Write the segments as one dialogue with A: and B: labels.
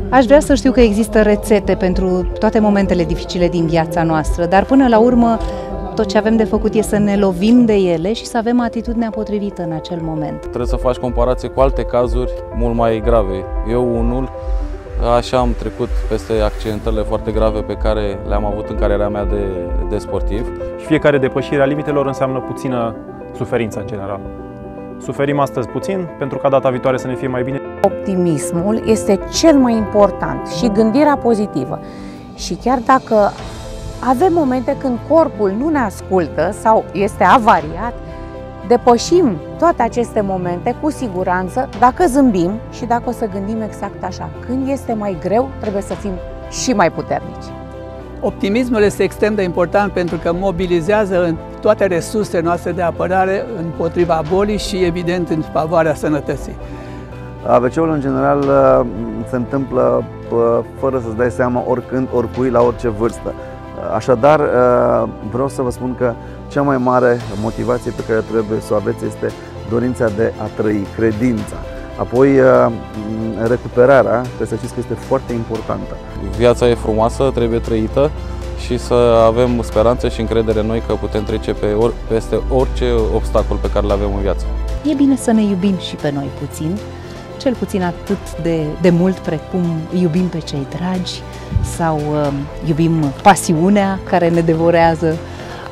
A: Aș vrea să știu că există rețete pentru toate momentele dificile din viața noastră, dar până la urmă tot ce avem de făcut e să ne lovim de ele și să avem atitudinea potrivită în acel moment.
B: Trebuie să faci comparație cu alte cazuri mult mai grave. Eu unul, așa am trecut peste accidentele foarte grave pe care le-am avut în cariera mea de sportiv.
C: Și fiecare depășire a limitelor înseamnă puțină suferință în general. Suferim astăzi puțin pentru ca data viitoare să ne fie mai bine.
D: Optimismul este cel mai important și gândirea pozitivă. Și chiar dacă avem momente când corpul nu ne ascultă sau este avariat, depășim toate aceste momente cu siguranță dacă zâmbim și dacă o să gândim exact așa. Când este mai greu, trebuie să fim și mai puternici.
E: Optimismul este extrem de important pentru că mobilizează toate resursele noastre de apărare împotriva bolii și, evident, în favoarea sănătății.
F: AVC-ul, în general, se întâmplă fără să-ți dai seama, oricând, oricui, la orice vârstă. Așadar, vreau să vă spun că cea mai mare motivație pe care trebuie să o aveți este dorința de a trăi, credința. Apoi, recuperarea, trebuie să știți că este foarte importantă.
B: Viața e frumoasă, trebuie trăită și să avem speranță și încredere în noi că putem trece peste orice obstacol pe care le avem în viață.
A: E bine să ne iubim și pe noi puțin, cel puțin atât de mult precum iubim pe cei dragi sau iubim pasiunea care ne devorează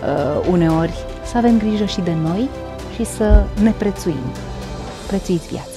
A: uneori. Să avem grijă și de noi și să ne prețuim. Prețuiți viața!